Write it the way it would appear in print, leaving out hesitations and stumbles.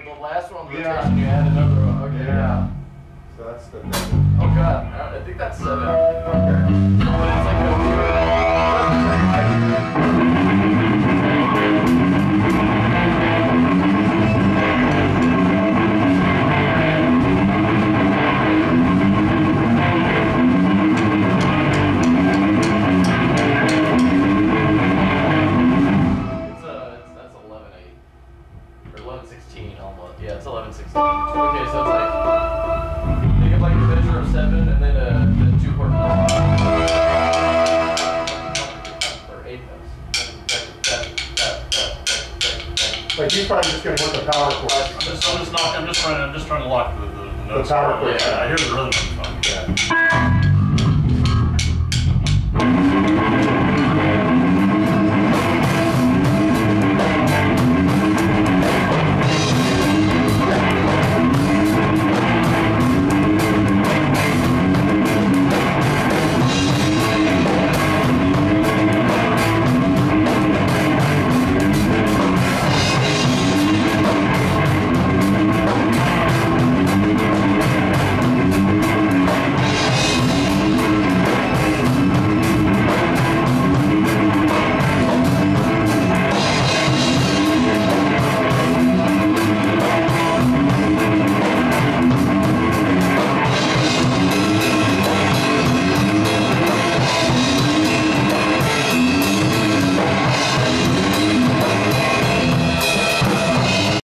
the last one rotation, Yeah. you add another one. Okay. Yeah. So that's the. Oh god, I think that's 7. Okay. But it's like that's 11/8 or 11/16 almost. Yeah, it's 11/16. Okay, so it's like think of like a measure of 7 and then the 2 chord or 8 notes. Like he's probably just gonna hit the power chord. I'm just trying to lock the notes. power chord. Yeah, I hear the rhythm. Yeah.